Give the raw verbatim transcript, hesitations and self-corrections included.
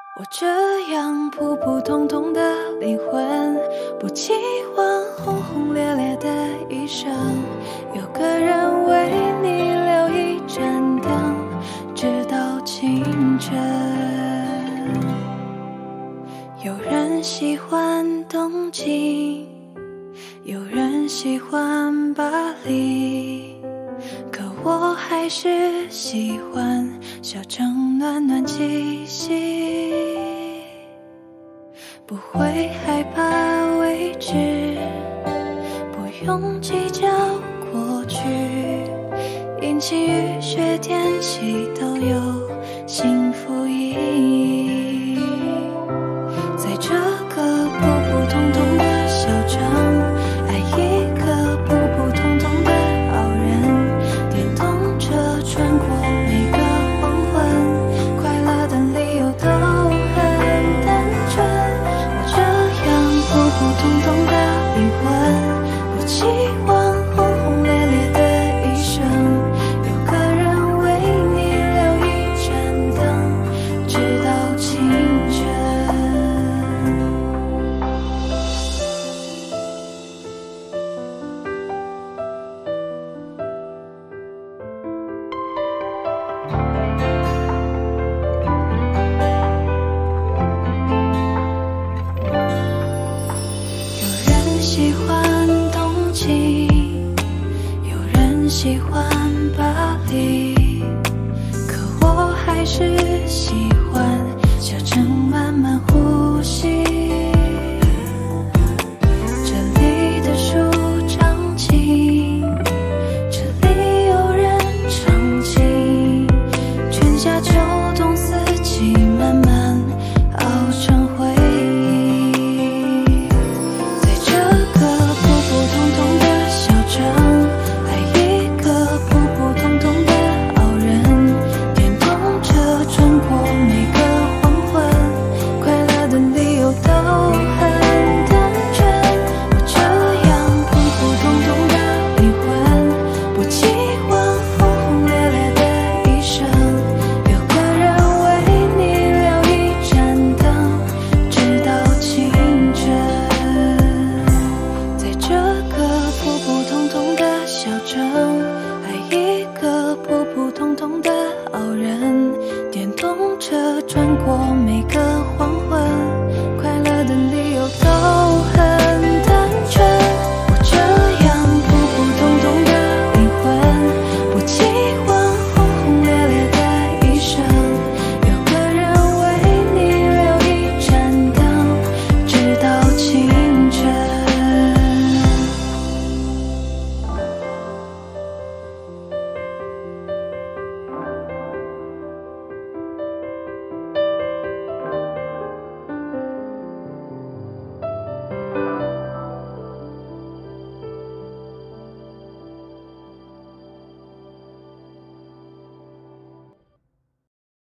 我这样普普通通的灵魂，不期望轰轰烈烈的一生，有个人为你留一盏灯，直到清晨。有人喜欢东京，有人喜欢巴黎，可我还是喜欢小城暖暖气息，不会害怕未知，不用计较过去，阴晴雨雪天气都有幸福意义。在这个普普通通的小城，爱一个普普通通的好人，电动车穿过每个黄昏，快乐的理由都很单纯。我这样普普通通的灵魂，不期望轰轰烈烈的一生，有个人为你留一盏灯，直到清晨。喜欢东京，有人喜欢巴黎，可我还是喜欢小城慢慢呼吸。这里的树长青，这里有人唱情，春夏秋